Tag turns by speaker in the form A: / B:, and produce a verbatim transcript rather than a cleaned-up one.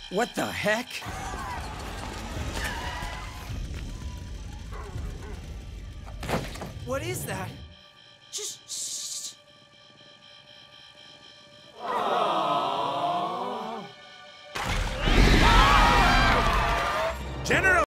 A: What the heck? What is that? Just shh.
B: General!